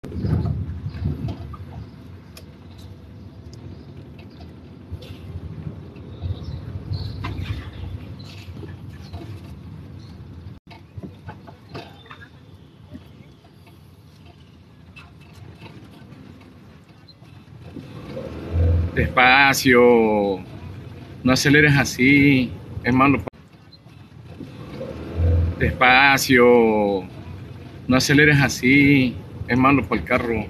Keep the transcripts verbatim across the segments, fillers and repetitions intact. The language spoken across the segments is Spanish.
Despacio, no aceleres así, es malo. Despacio, no aceleres así, es malo para el carro.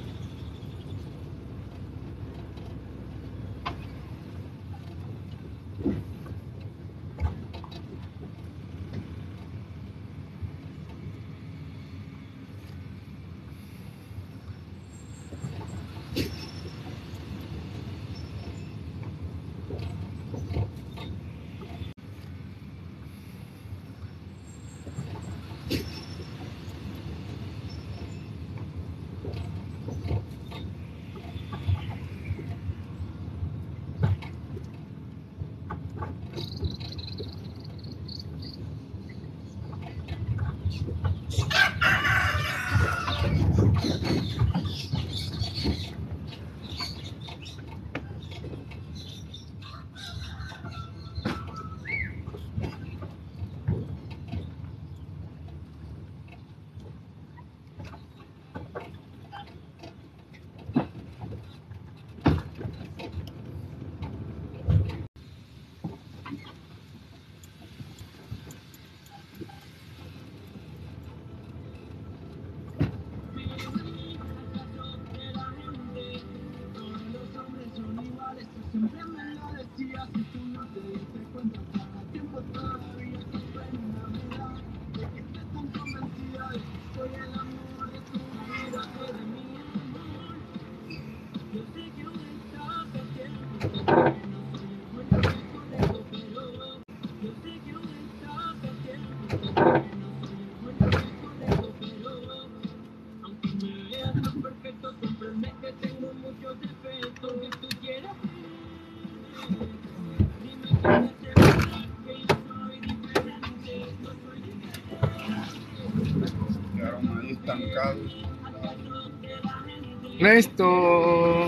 Quedaron ahí estancados. Esto.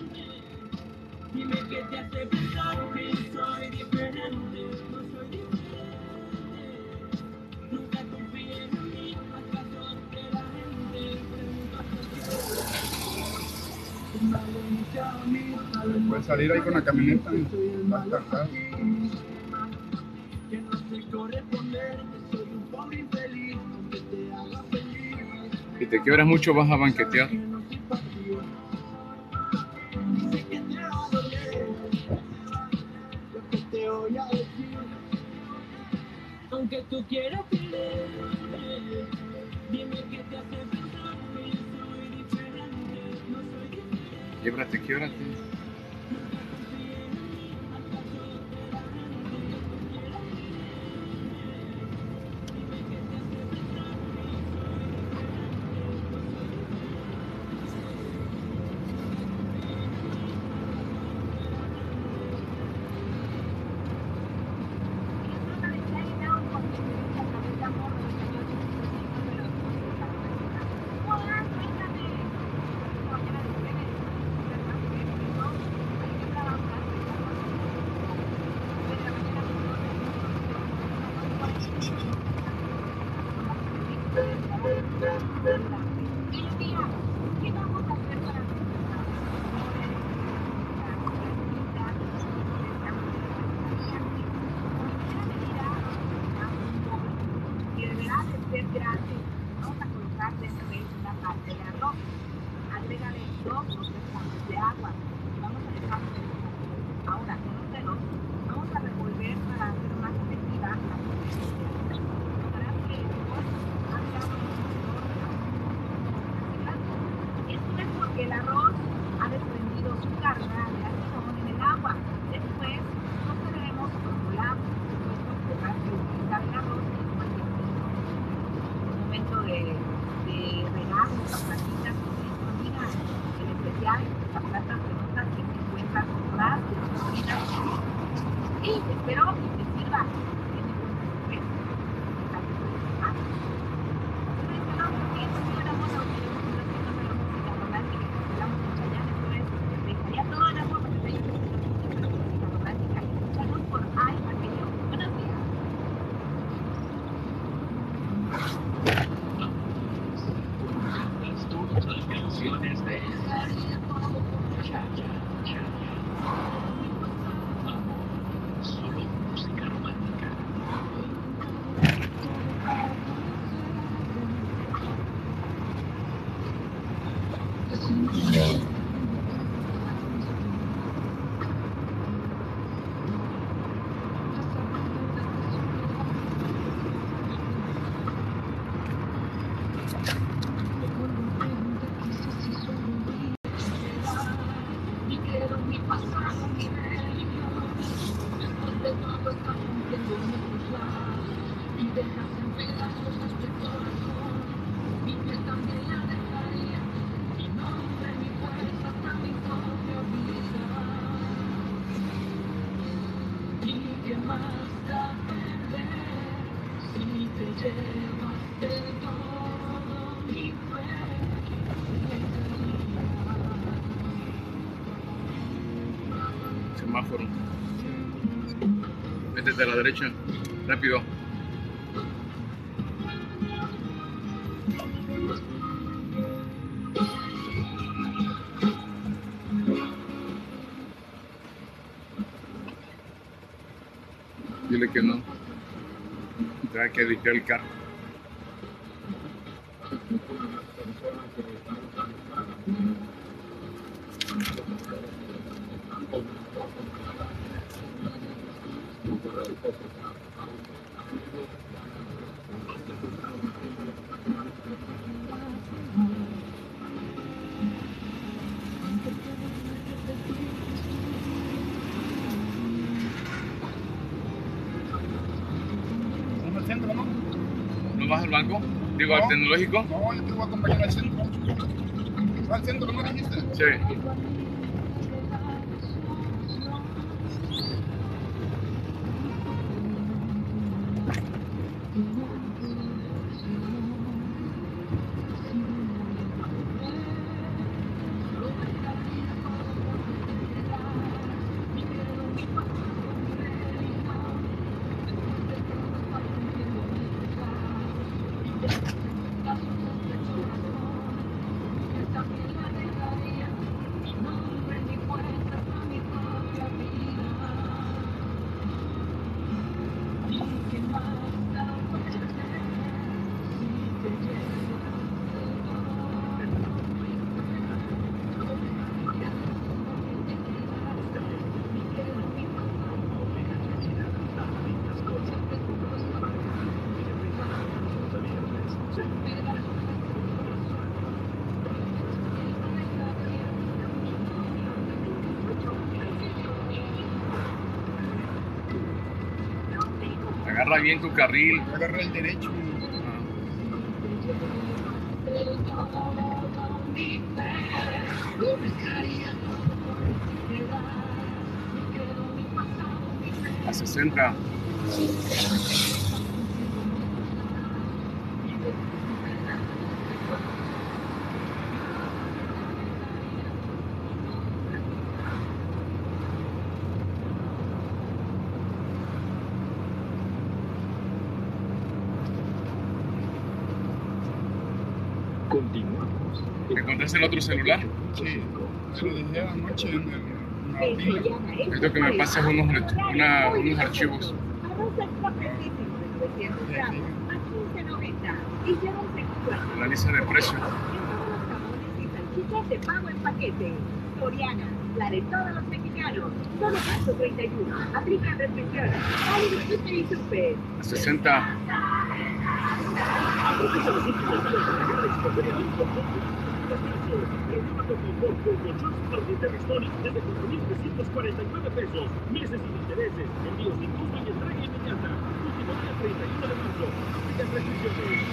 Puedes salir ahí con la camioneta, va estancado. Si te quiebras mucho vas a banquetear. Aunque tú quieras creer, dime qué te hace pensar que yo soy diferente, no soy diferente. Quiebrate, quiebrate. fácil. Semáforo. Vete de la derecha, rápido. Dile que no. Tendrá que limpiar el carro. ¿Vamos al centro, no? ¿No vas al banco? Digo, No. al tecnológico. No, yo te voy a acompañar al centro. ¿Vas al centro, no dijiste? Sí. Agarra bien tu carril. Voy a agarrar el derecho. A sesenta. Continuamos. ¿Encontraste el otro celular? Sí, te lo dejé anoche en, el, en la pila. Necesito que me pases unos, una- unos archivos. La lista de precios. De pago en paquete. Soriana, la de todos los mexicanos. Solo gasto treinta y uno. Aplica restricciones. Válido Super y Super. A sesenta. Aprovecha los últimos días de la gran exposición de Lincoln con precios. Llévate tu con colchón Jardín de Restonic desde cuatro mil trescientos cuarenta y nueve pesos. Meses sin intereses. Envíos sin costo y entrega inmediata. Último día treinta y uno de marzo. Aplica restricciones.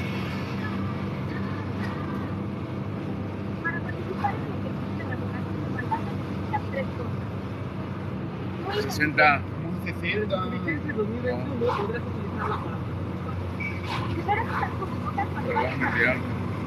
Para participar en el ejercicio de revocación de mandato necesitas tres cosas. A sesenta. Como sesenta. Licencia dos mil veintiuno podrás utilizarla para participar. Primero estás como notas para Pero vamos a tirar.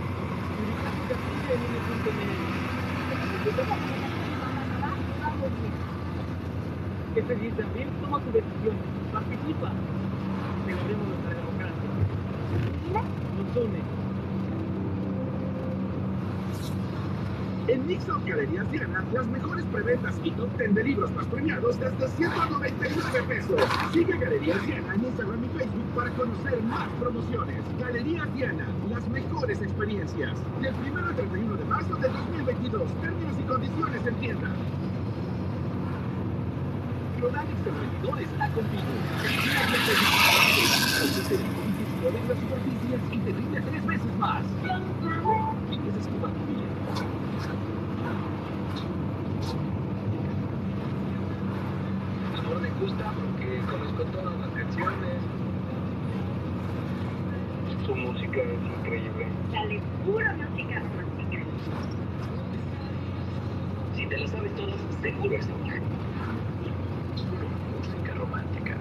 Este diez de abril toma tu decisión. Participa. Celebremos nuestra democracia. Nos une. En Nixon Galerías Diana, las mejores preventas y top ten de libros más premiados desde ciento noventa y nueve pesos. Sigue Galerías Diana en Instagram y Facebook para conocer más promociones. Galerías Diana, las mejores experiencias. Del primero al treinta y uno de marzo de dos mil veintidós. Términos y condiciones en tienda. Clonalix Emprendedor está contigo. Ofrece el de las superficies y te rinde tres veces más. Empieza a esquivar tu vida. No me gusta porque conozco todas las canciones. Su música es increíble. Dale pura música romántica. Si te la sabes todas, seguro es amor. Música romántica.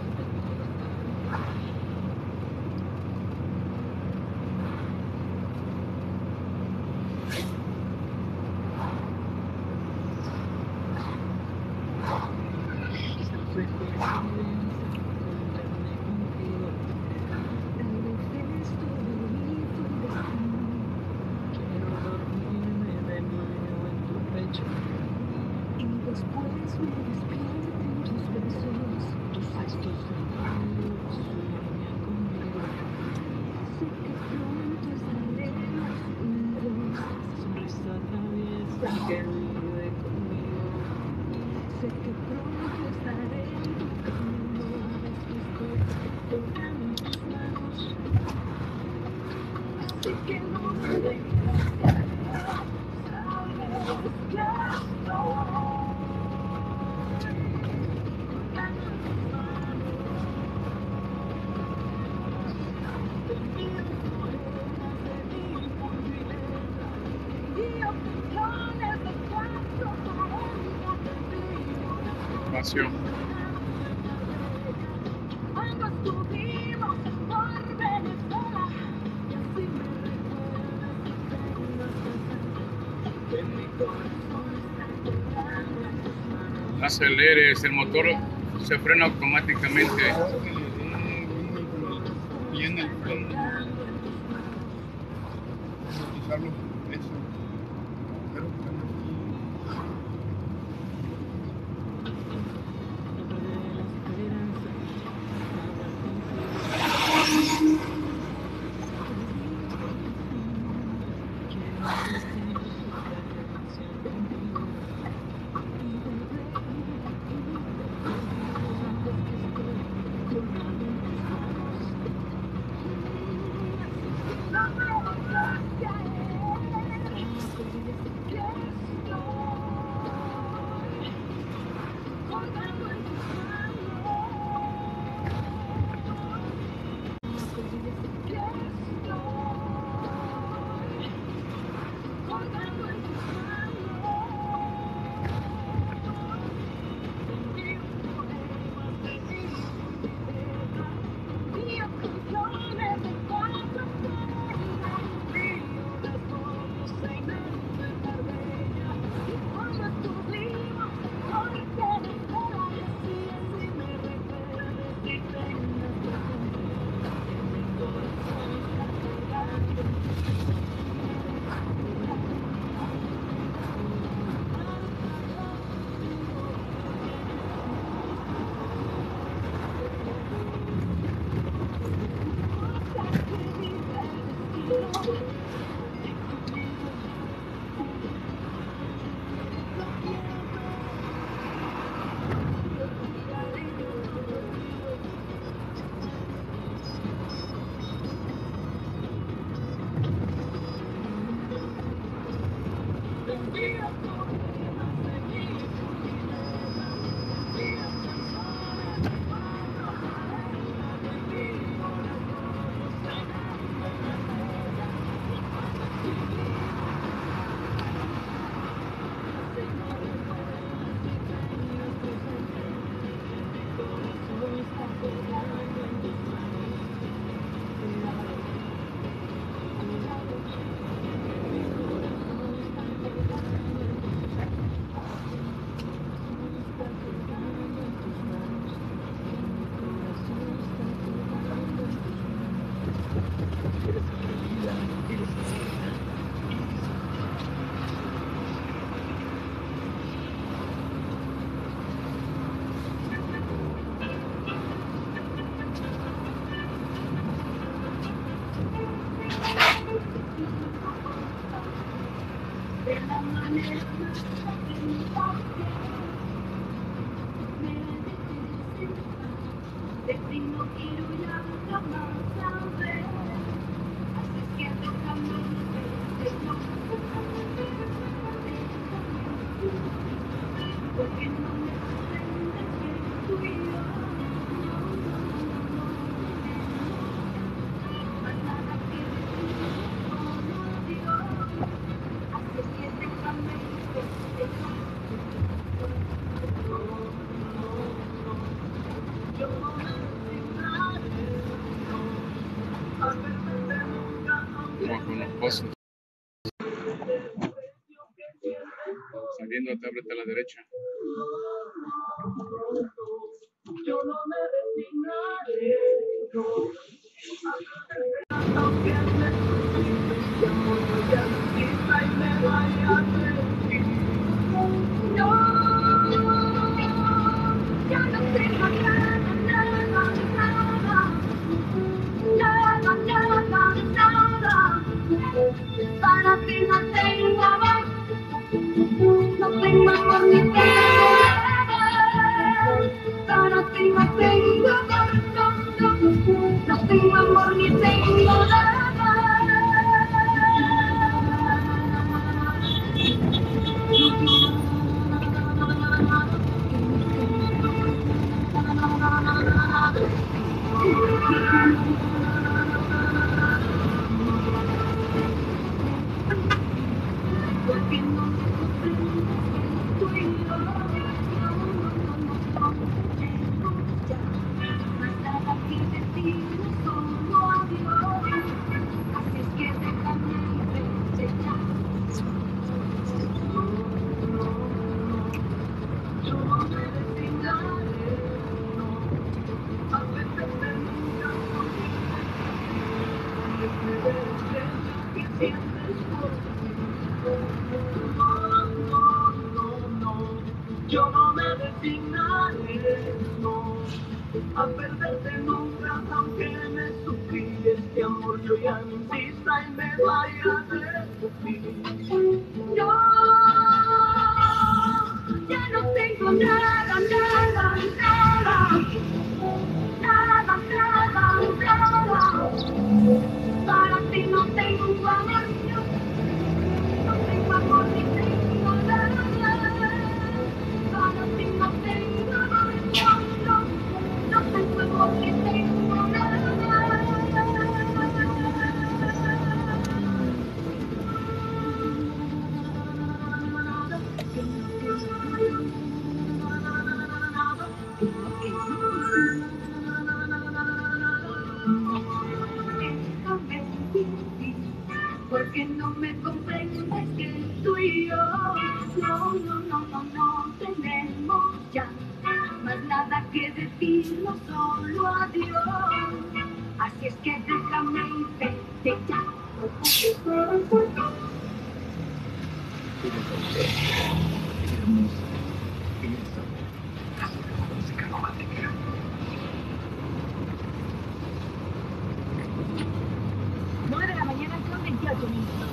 Espacio. Cuando estuvimos por Venezuela, y así me recuerdas que mi corazón está llorando. No aceleres, el motor se frena automáticamente. Viene el freno. Utilizarlo eso. Pero de la manera más atenta me dejes de ti no quiero ya jamás saber, así es que déjame verte, no, porque no me comprendes que tú y yo más nada que decir, solo Dios, así es que déjame verte, yo no me resignaré a perderte nunca, Vamos con los pozos. Saliendo, te ábrete a la derecha. yo no me resignaré, aunque me supliques, amor, no ya no quita y me vaya a sentir. No, ya no tengo nada, nada, nada, nada, nada, nada, para ti no tengo amor, no tengo amor ni tengo nada, para ti no tengo amor, no, no, no tengo amor ni tengo nada. Porque no me comprendes que tú y yo, no, no, no, no, no, tenemos ya más nada que decir, solo adiós, así es que déjame verte ya. Yo no me resignaré, no, a perderte nunca, que sientes por mí. No, no, no, no, yo no me resignaré, no, a perderte nunca, aunque me supliques que amor yo ya no insista y me vaya de ti. No, ya no tengo nada, nada, nada, nada, nada, nada, para ti no tengo amor, no tengo amor ni tengo nada, para ti no tengo amor, no, no, no tengo amor ni tengo nada. Déjame vivir, porque no me comprendes que tú y yo, no, no, no, no, no tenemos ya más nada que decirnos, solo adiós, así es que déjame verte ya. nueve de la mañana con veintiocho minutos.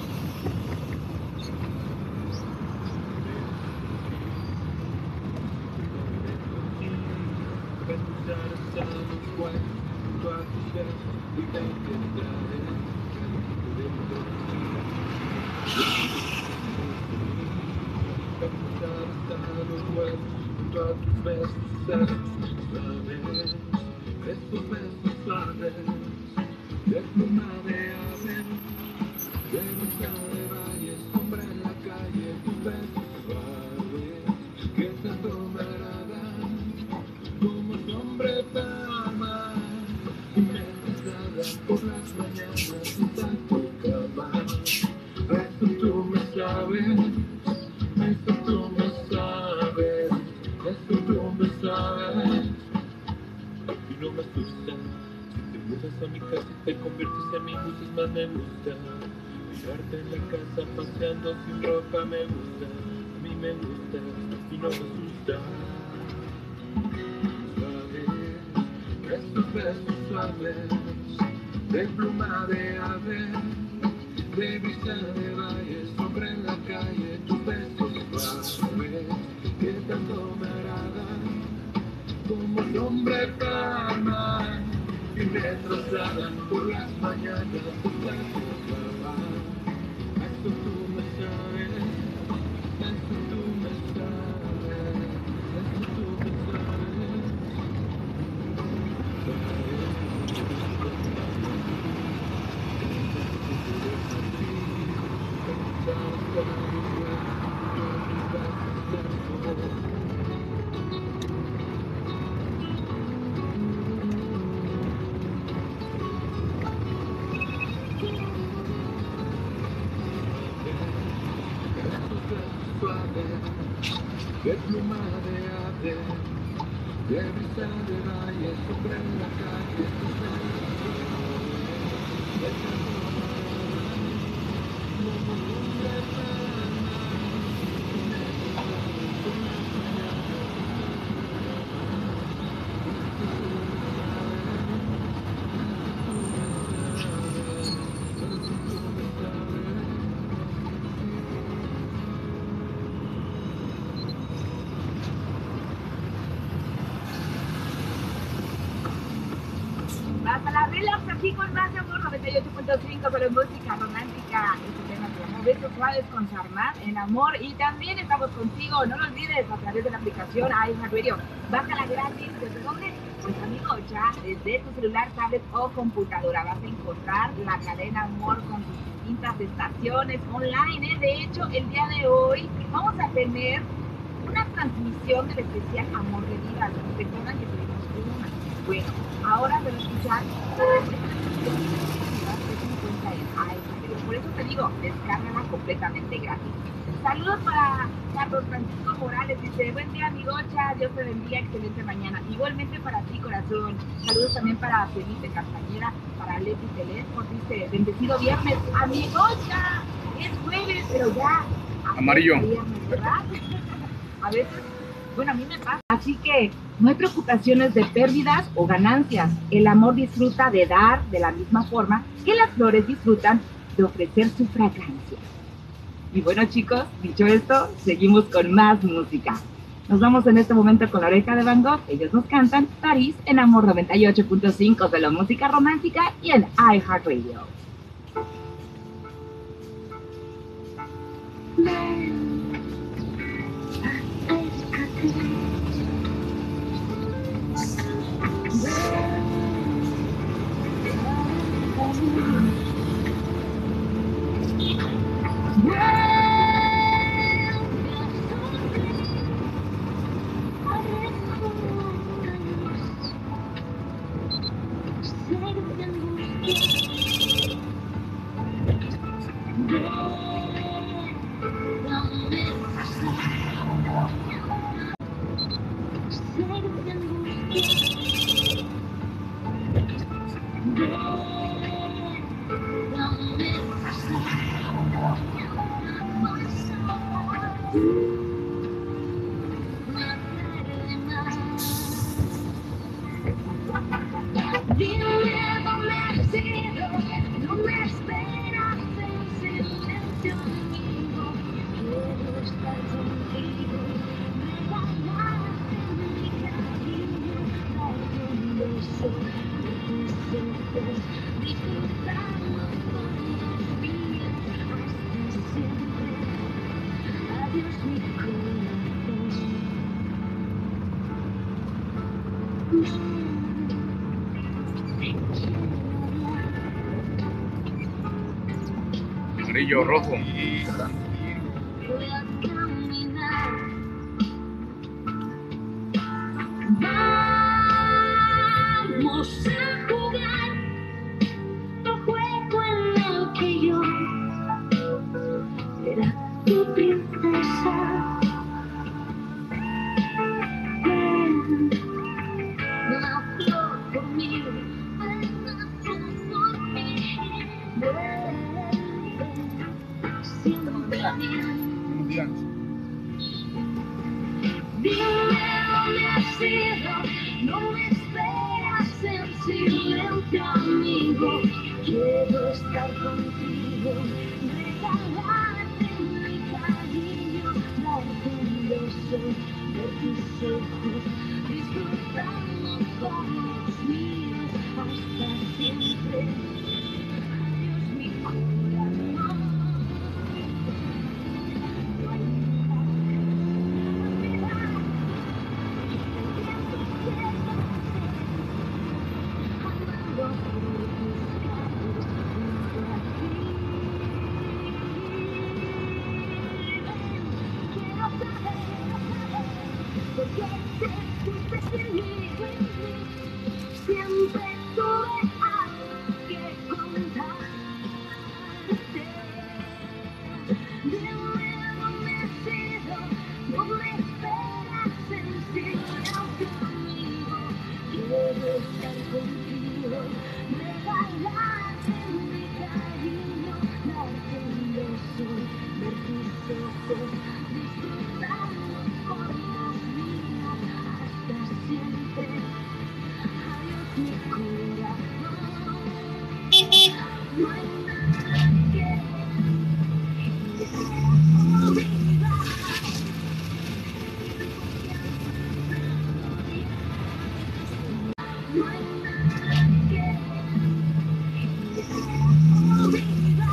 A mi casa y te conviertes en mi musa, más me gusta. Mirarte en la casa paseando sin ropa me gusta. A mí me gusta y no me asusta. Suaves, esos besos suaves, de pluma de ave, de brisa de valle sobre la calle. de pluma de ave, de brisa de valle sobre la calle, tu Hasta la relax aquí con más amor, noventa y ocho punto cinco, con la música romántica. Este tema se llama Besos Suaves con Sarmat en amor. Y también estamos contigo, no lo olvides, a través de la aplicación iHeartRadio. Bájala gratis. ¿Desde dónde? Pues amigo, ya desde tu celular, tablet o computadora vas a encontrar la cadena Amor con sus distintas estaciones online. ¿eh? De hecho, el día de hoy vamos a tener una transmisión del especial Amor de Vida. Recuerdan que tuvimos una. Bueno, ahora se va a escuchar por eso te digo, descárgala completamente gratis. Saludos para Carlos Francisco Morales, dice, buen día amigocha, Dios te bendiga, excelente mañana. Igualmente para ti, corazón. Saludos también para Felipe Castañeda, para Leti Telesford, dice, bendecido viernes, amigocha, es jueves, pero ya. Amarillo. Viernes, ¿verdad? A veces, bueno, a mí me pasa. Así que no hay preocupaciones de pérdidas o ganancias. El amor disfruta de dar de la misma forma que las flores disfrutan de ofrecer su fragancia. Y bueno, chicos, dicho esto, seguimos con más música. Nos vamos en este momento con La Oreja de Van Gogh. Ellos nos cantan París en Amor noventa y ocho punto cinco de la música romántica y en iHeartRadio. Amarillo, rojo. Vamos a jugar el juego en el que yo era tu princesa. Ven, una flor por mí, una flor por mí. Ven, siempre a mí. Dime dónde has ido, no me esperas en silencio, amigo. Quiero estar contigo, regalarte mi cariño, darte un beso de tus ojos, disfrutando con los míos hasta siempre. Adiós, mi corazón. Siempre tuve algo que contarte. Dime dónde sido, no me esperas sencillo conmigo. Quiero estar contigo, regalarte mi cariño, darte un beso, ver tus ojos, disfrutarnos con los míos hasta siempre. Adiós mi corazón, no hay nada que olvidar. No hay nada que olvidar.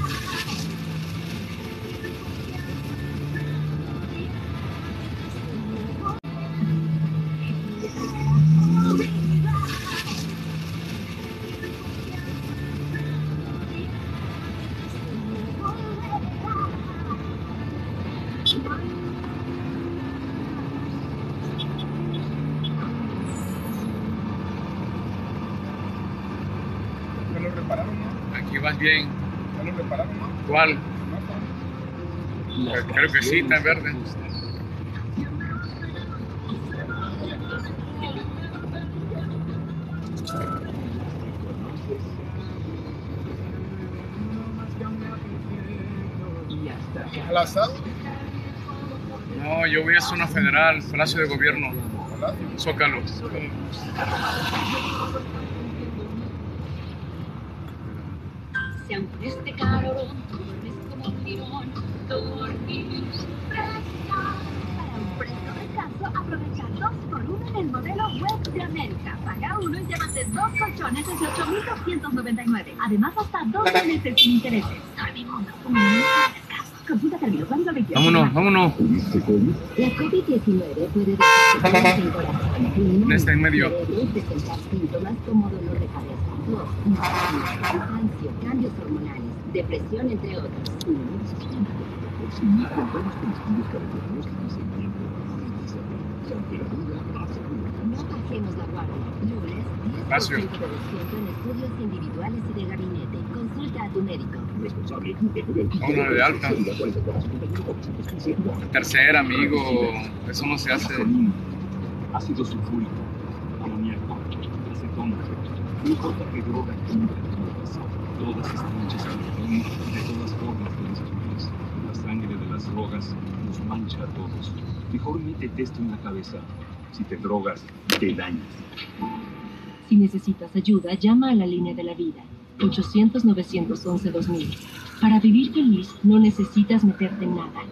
¿Ya lo repararon, no? Aquí vas bien. ¿Ya lo repararon, no? ¿Cuál? No, no. Pues creo que sí, está en verde. ¿Al asado? No, yo voy a zona federal, Palacio de Gobierno, Palacio. Zócalo. Si aunque este calorón duermes como un tirón, dormir fresca. Para un fresco descanso, aprovecha dos por uno en el modelo Web de América. Paga uno y llévate dos colchones desde ocho mil doscientos noventa y nueve. Además, hasta doce meses sin intereses. Dormimundo, un minuto de descanso. Consulta términos, vamos a veintiocho. Vámonos, vámonos. La COVID diecinueve puede desatar el corazón. Está en medio. Puede presentar síntomas como dolor de cabeza, tos, insomnio, cansancio, cambios hormonales, depresión, entre otros. No bajemos la guardia. Lunes, diez por ciento de descuento en estudios individuales y de gabinete. Consulta a tu médico. Vámonos de alta. Tercera, amigo. Eso no se hace. Ácido sulfúrico, amoníaco, acetona. No importa qué droga química tomas, todas están hechas con fin de todas formas de destruirse. La sangre de las drogas nos mancha a todos. Mejor métete esto en la cabeza. Si te drogas, te dañas. Si necesitas ayuda, llama a la línea de la vida. ochocientos, novecientos once, dos mil. Para vivir feliz, no necesitas meterte en nada.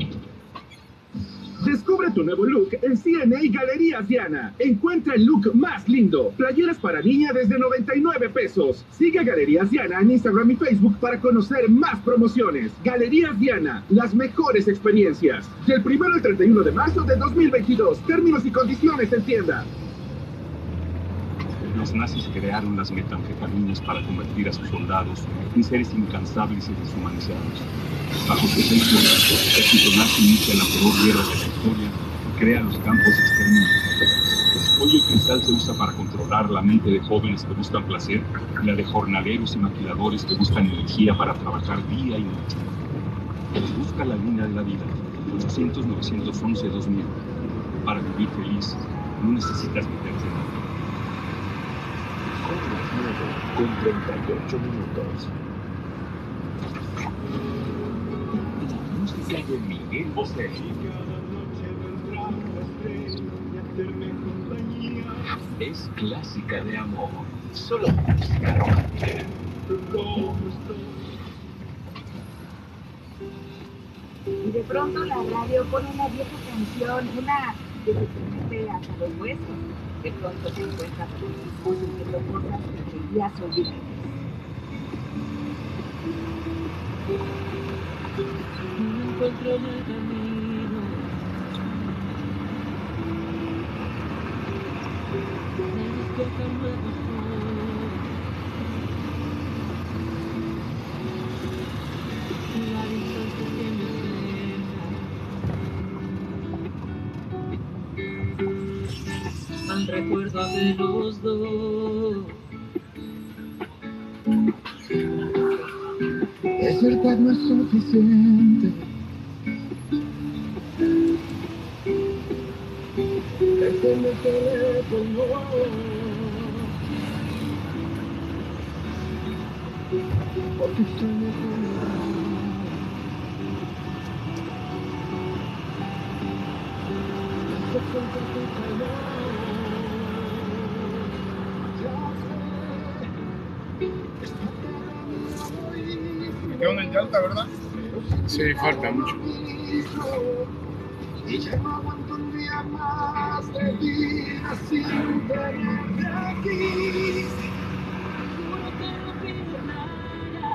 Descubre tu nuevo look en C N A Galerías Diana. Encuentra el look más lindo. Playeras para niña desde noventa y nueve pesos. Sigue a Galerías Diana en Instagram y Facebook para conocer más promociones. Galerías Diana, las mejores experiencias. Del primero al treinta y uno de marzo de dos mil veintidós. Términos y condiciones en tienda. Los nazis crearon las metanfetaminas para convertir a sus soldados en seres incansables y deshumanizados. Bajo sus seis horas, el ejército nazi inicia la peor guerra de la historia y crea los campos de exterminio. Hoy el cristal se usa para controlar la mente de jóvenes que buscan placer y la de jornaleros y maquiladores que buscan energía para trabajar día y noche. Busca la línea de la vida, ochocientos, novecientos once, dos mil. Para vivir feliz, no necesitas meterte en nada. Con treinta y ocho minutos. La música de Miguel Bosé. Es clásica de amor. Solo música romántica. Y de pronto la radio pone una vieja canción, una que se te mete hasta los huesos. De pronto te encuentras con tus sintiendo cosas que creías olvidar. No encuentro el camino. Sabes que jamás gustó. La distancia que me deja al recuerdo de los dos. Es verdad, no es suficiente. en el teléfono. Porque usted me pone Me quedo en el Yalta, ¿verdad? Sí, falta mucho. Y ya no aguanto un día más de vida sin tenerte aquí. Juro que no pido nada,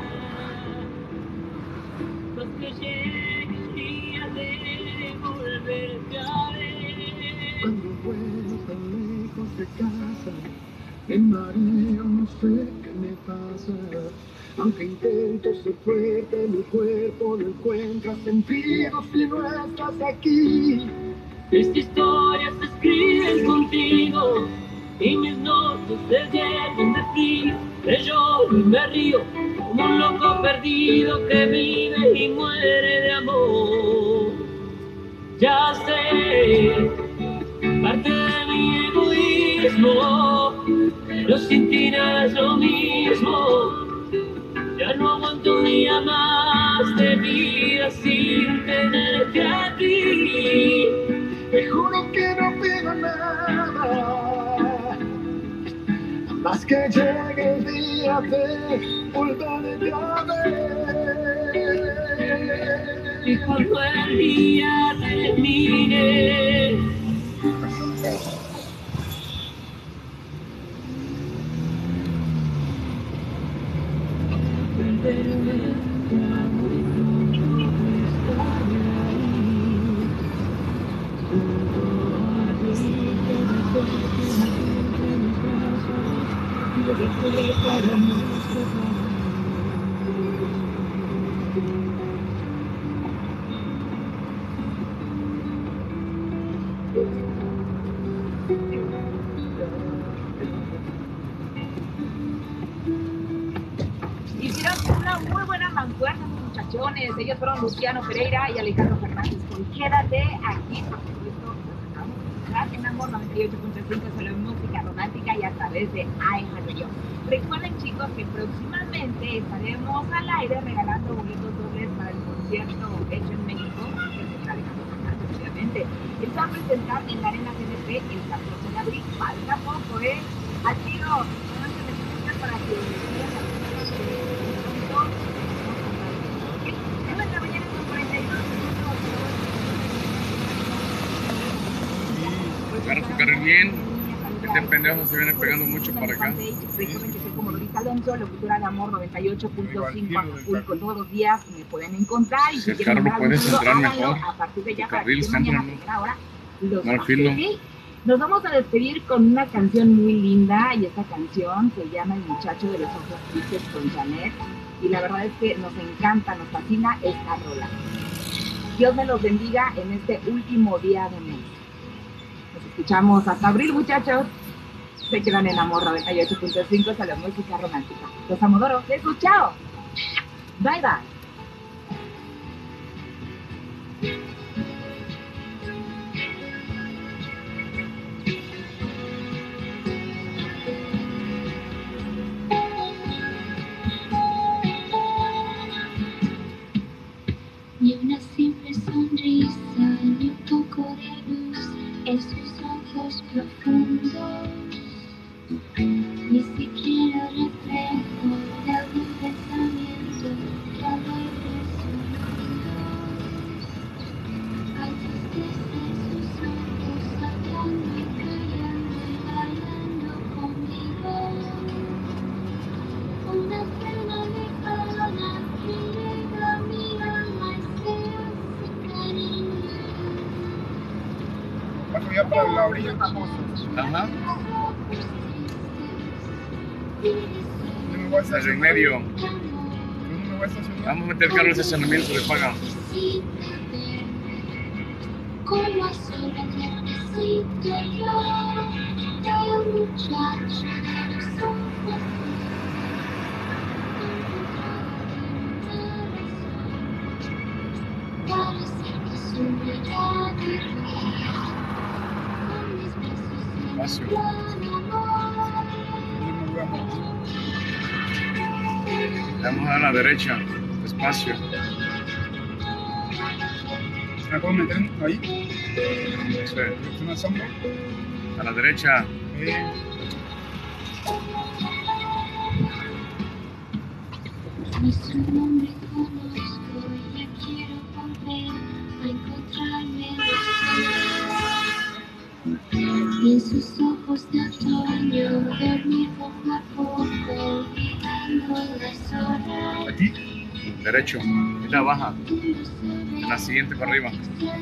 más que llegue el día de volverte a ver. Cuando vuelo tan lejos de casa, me mareo, no sé qué me pasa. Aunque intento ser fuerte, mi cuerpo no encuentra sentido si no estás aquí. Esta historia se escribe contigo y mis noches se llenan de frío. Me lloro y me río como un loco perdido que vive y muere de amor. Ya sé, parte de mi egoísmo, pero sin ti nada es lo mismo. Ya no aguanto un día más de vida sin tenerte a ti. Te juro que no pido nada, más que llegue el día de volverte a ver. Y cuando el día termine, Hicieron una muy buena mancuerna, esos muchachones. Ellos fueron Luciano Pereira y Alejandro Fernández. Con Quédate aquí, por supuesto, nos acabamos de escuchar en Amor noventa y ocho punto cinco, solo en música romántica y a través de iHeartRadio. Recuerden, chicos, que próximamente estaremos al aire regalando boletos dobles para el concierto hecho en México, que es Alejandro Fernández, obviamente. Él se va a presentar en la Arena G N P el catorce de abril. Falta poco, ¿eh? Al tiro, no se necesitan para que vean la Agarra su carril bien. Este pendejo se viene pegando mucho para acá. Recuerden que soy como Doris Alonso, locutora de Amor noventa y ocho punto cinco Acapulco. Todos los días me pueden encontrar. Y Si el carro lo puedes centrar mejor. A partir de ya, El para carril que mañana céntralo. tenga ahora los No al filo. papeles. Nos vamos a despedir con una canción muy linda y esta canción se llama El muchacho de los ojos tristes con Janet y la verdad es que nos encanta, nos fascina esta rola. Dios me los bendiga en este último día de mes. Nos escuchamos hasta abril, muchachos. Se quedan en Amor noventa y ocho punto cinco, es la música romántica. Los amodoro. Besos, chao. Bye, bye. Ni una simple sonrisa, ni un poco de luz en sus ojos profundos, ni siquiera reflejo de algún pensamiento que alegre su mundo. Hay tristeza en sus ojos, hablando y callando y bailando conmigo. Una pena lejana que llega a mi alma y se hace cariño. Paso ya para la orilla. Ajá. Yo me voy a Desde el estacionar. medio. Yo no me voy a estacionar. Vamos a meter el carro en estacionamiento, le pagan. Como a solas necesito yo de un muchacho de los ojos para hacer que su mirada irrita con mis besos. Despacio. Vamos a la derecha. Despacio. ¿Me puedo meter ahí? Sí. ¿Es una sombra? A la derecha. Eh. Ni su nombre conozco, ya quiero volver a encontrarme en y en sus ojos de otoño dormir poco a poco, olvidando las horas. ¿Aquí? Derecho. Mira, baja. En la siguiente para arriba.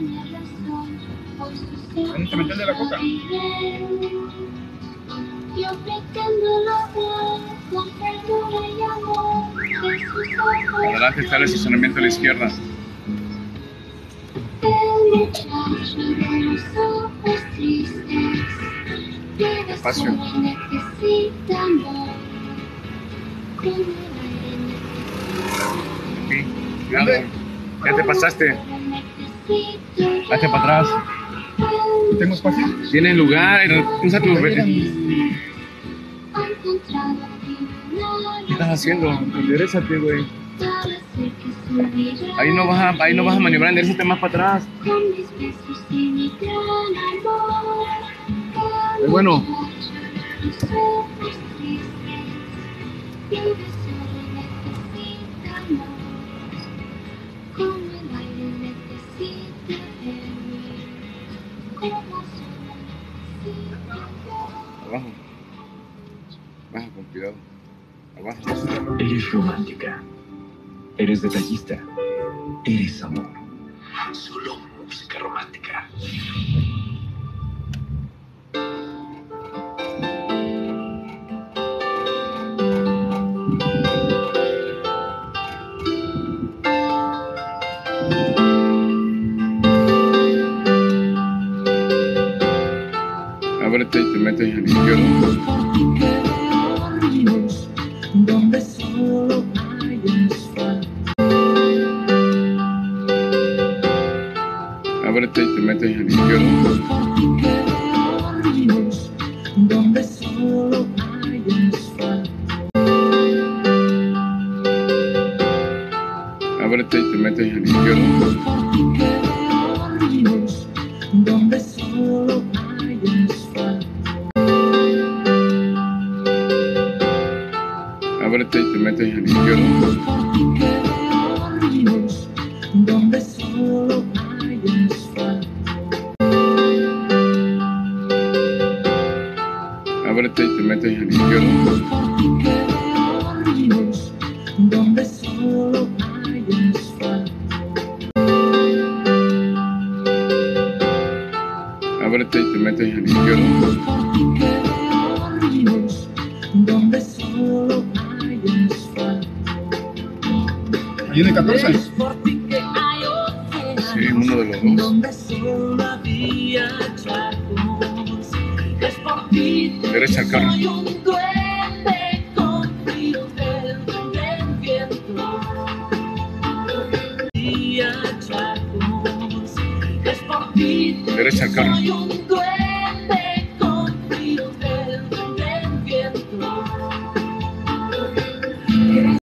¿Dónde te metes de la coca? Yo pretendo lograr con ternura y amor de sus ojos. Adelante está el estacionamiento a la izquierda. El muchacho de los ojos tristes. Despacio. Necesita amor. Con el Aquí. Cuidado. Ya te pasaste. Hazte para atrás. ¿Tengo espacio? Tienes lugar. Usa tu... ¿Qué estás haciendo? Enderezate, güey. Ahí no vas a, ahí no vas a maniobrar, enderezate más para atrás. Es bueno. Abajo. Baja con cuidado. Abajo. Eres romántica. Eres detallista. Eres amor. Solo música romántica. Ábrete y te metes a la izquierda. Donde solo hay asfalto. Ábrete y te metes a la izquierda. Donde solo hay asfalto. Ábrete y te metes a la izquierda. Donde solo hay asfalto. Ábrete y te metes a la izquierda. Donde solo hay asfalto. Ábrete y te metes a la izquierda. Donde solo hay asfalto. Ábrete y te metes a la izquierda. Donde solo hay asfalto. ¿Hay una catorce? Sí, uno de los dos. Donde solo había charcos. Es por ti. Derecha al carro. Soy un duende con frío del viento. Había charcos. Es por ti. Derecha al carro. Soy un duende con frío del viento.